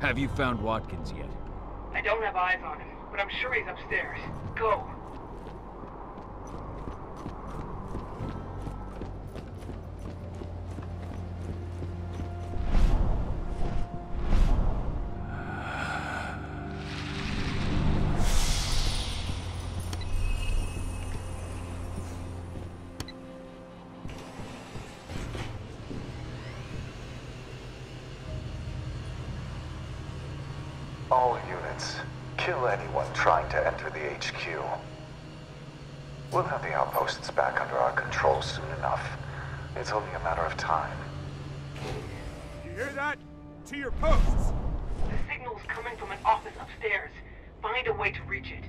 Have you found Watkins yet? I don't have eyes on him, but I'm sure he's upstairs. Go. All units, kill anyone trying to enter the HQ. We'll have the outposts back under our control soon enough. It's only a matter of time. You hear that? To your posts! The signal's coming from an office upstairs. Find a way to reach it.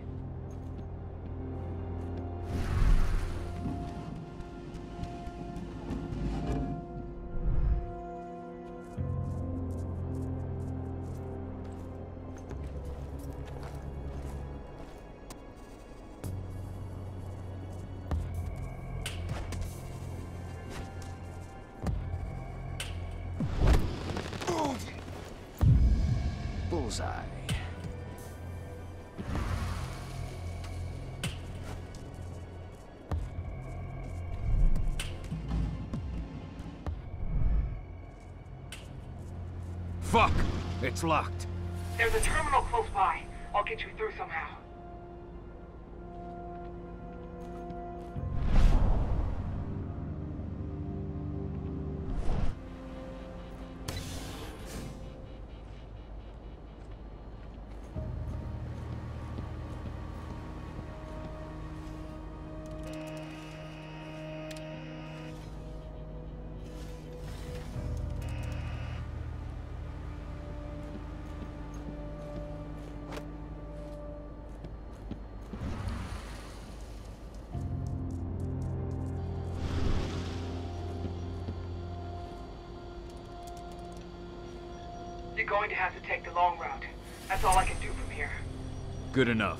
Bullseye. Fuck! It's locked. There's a terminal close by. I'll get you through somehow. You're going to have to take the long route. That's all I can do from here. Good enough.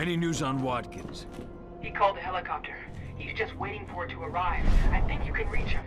Any news on Watkins? He called a helicopter. He's just waiting for it to arrive. I think you can reach him.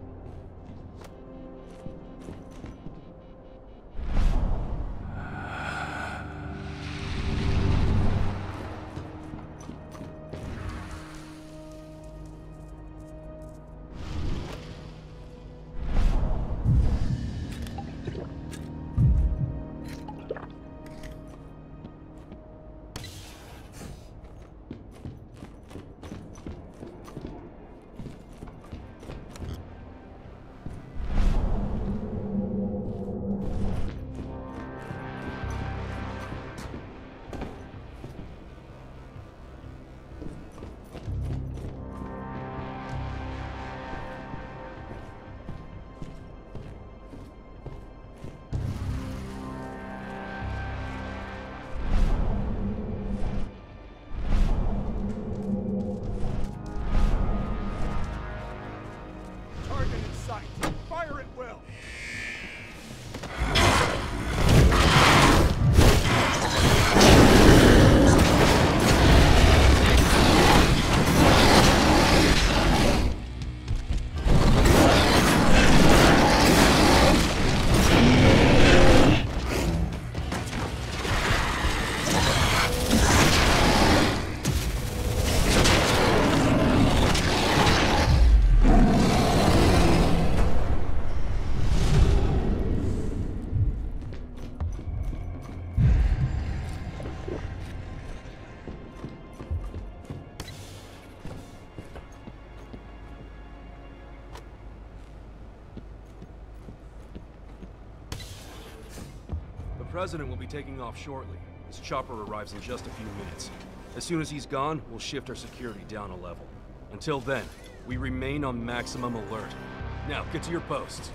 The President will be taking off shortly. His chopper arrives in just a few minutes. As soon as he's gone, we'll shift our security down a level. Until then, we remain on maximum alert. Now, get to your posts.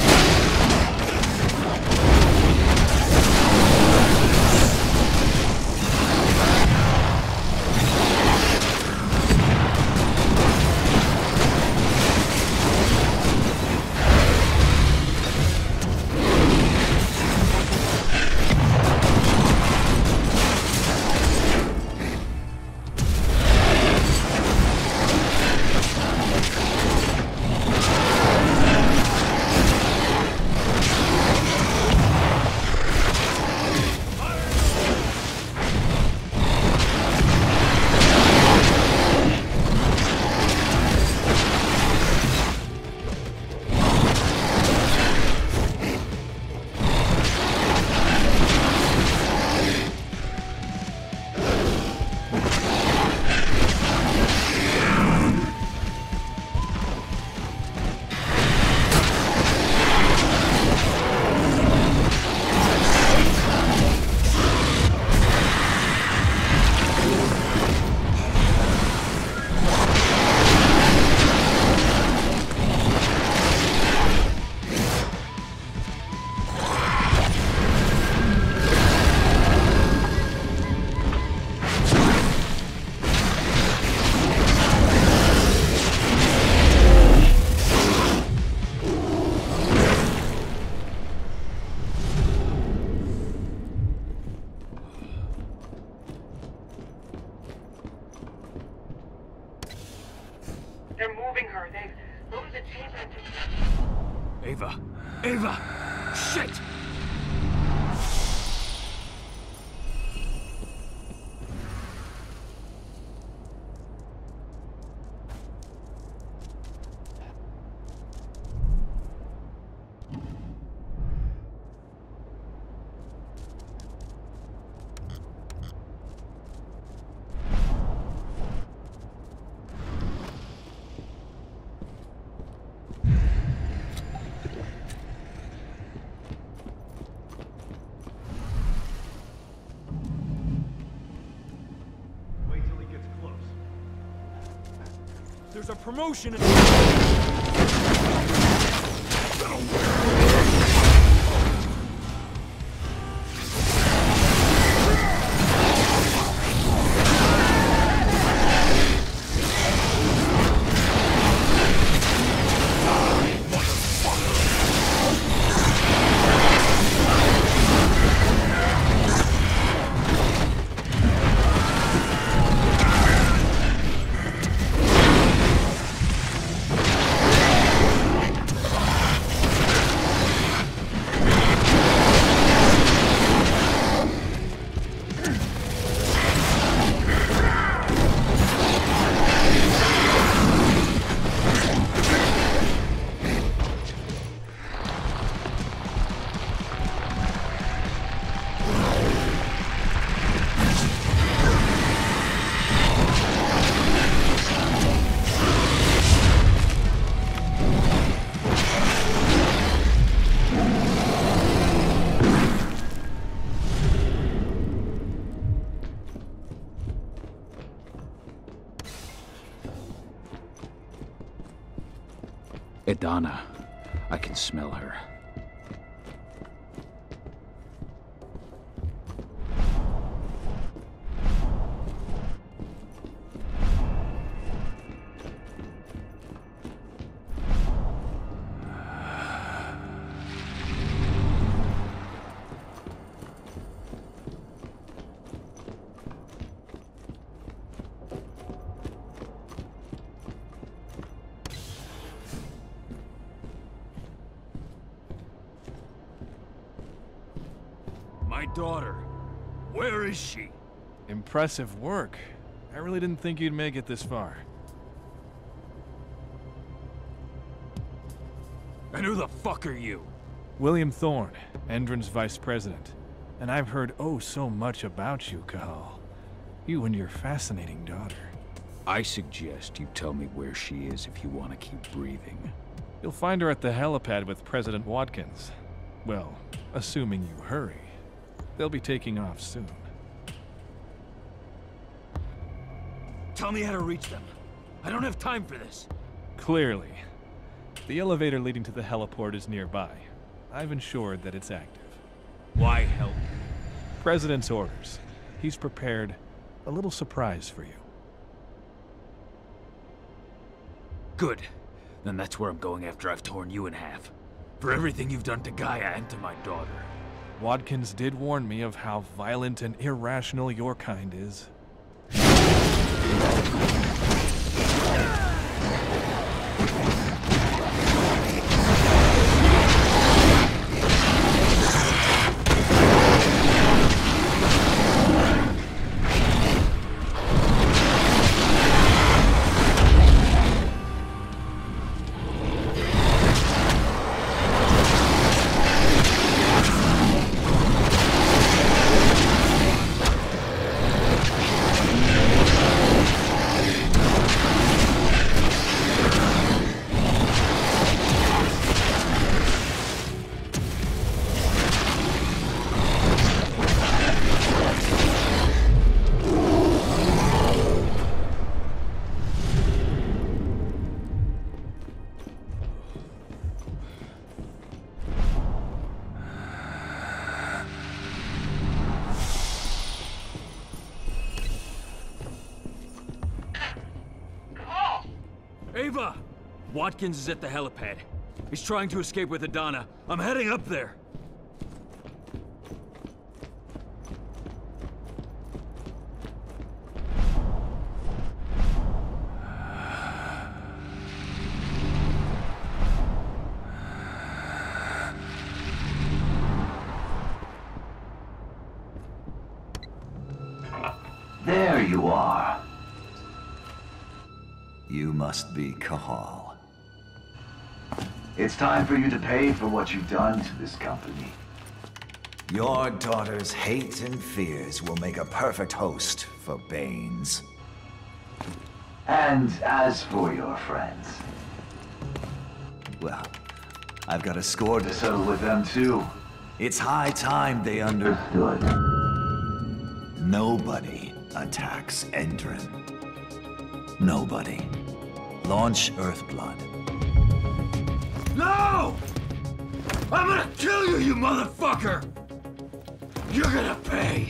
They're moving her. They've loaded the chamber into... Ava! Ava! Shit! There's a promotion. Aedana. I can smell her. My daughter. Where is she? Impressive work. I really didn't think you'd make it this far. And who the fuck are you? William Thorne, Endron's vice president. And I've heard oh so much about you, Cahal. You and your fascinating daughter. I suggest you tell me where she is if you want to keep breathing. You'll find her at the helipad with President Watkins. Well, assuming you hurry. They'll be taking off soon. Tell me how to reach them. I don't have time for this. Clearly. The elevator leading to the heliport is nearby. I've ensured that it's active. Why help? President's orders. He's prepared a little surprise for you. Good. Then that's where I'm going after I've torn you in half. For everything you've done to Gaia and to my daughter. Watkins did warn me of how violent and irrational your kind is. Ava! Watkins is at the helipad. He's trying to escape with Aedana. I'm heading up there. There you are. You must be Cahal. It's time for you to pay for what you've done to this company. Your daughter's hate and fears will make a perfect host for Banes. And as for your friends, well, I've got a score to settle with them too. It's high time they understood. Nobody attacks Endron. Nobody. Launch Earthblood. No! I'm gonna kill you, you motherfucker! You're gonna pay!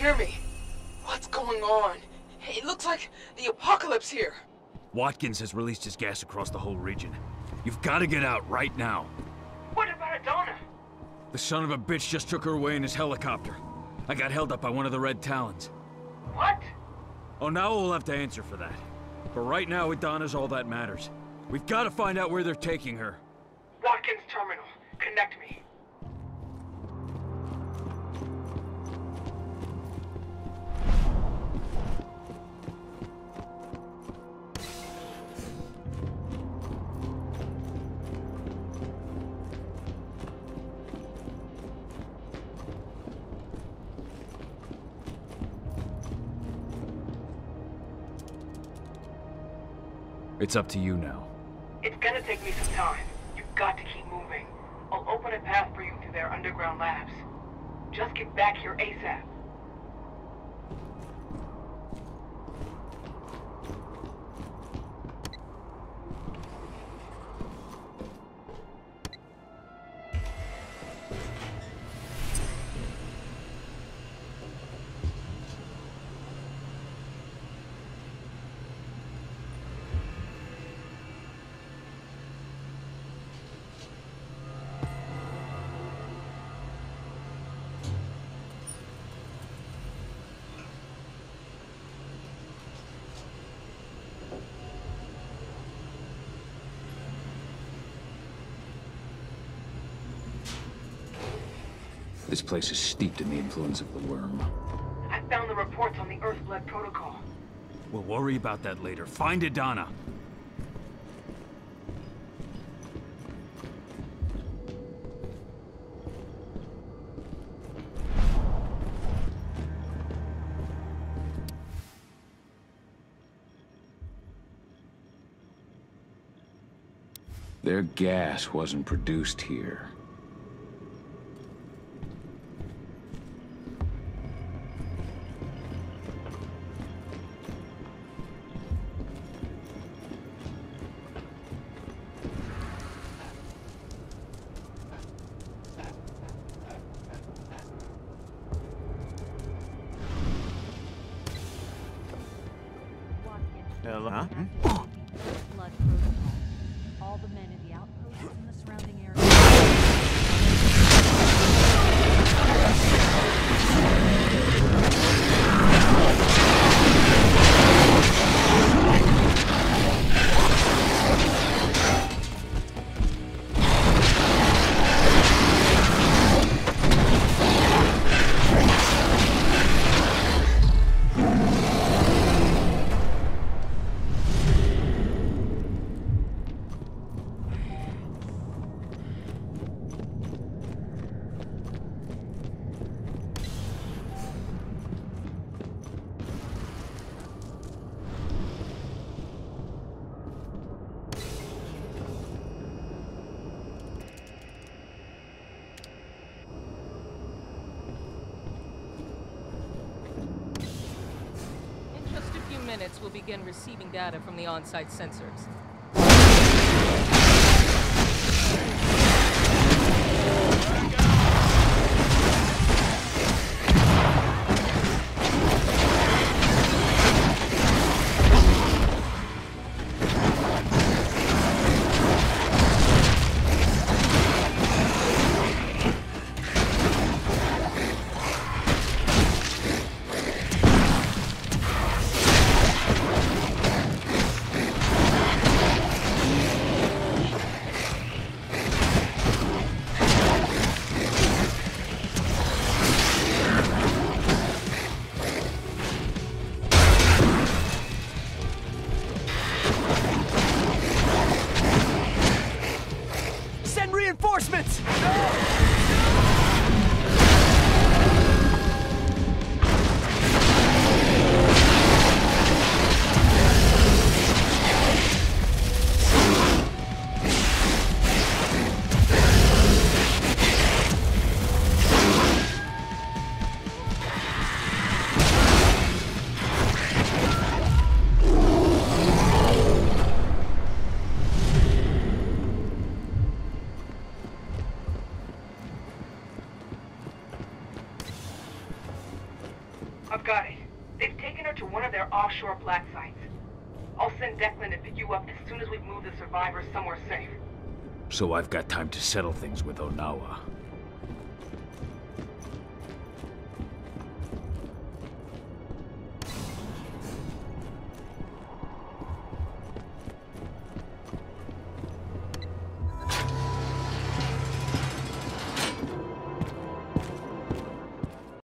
hear me? What's going on? It looks like the apocalypse here. Watkins has released his gas across the whole region. You've got to get out right now. What about Aedana? The son of a bitch just took her away in his helicopter. I got held up by one of the Red Talons. What? Oh, now we'll have to answer for that. But right now, Aedana's all that matters. We've got to find out where they're taking her. Watkins Terminal. Connect me. It's up to you now. It's gonna take me some time. You've got to keep moving. I'll open a path for you through their underground labs. Just get back here ASAP. This place is steeped in the influence of the worm. I found the reports on the Earthblood protocol. We'll worry about that later. Find Aedana. Their gas wasn't produced here. Huh? Blood protocol. All the men in the outposts and the surrounding area. Minutes, we'll begin receiving data from the on-site sensors. I've got it. They've taken her to one of their offshore black sites. I'll send Declan to pick you up as soon as we've moved the survivors somewhere safe. So I've got time to settle things with Onawa.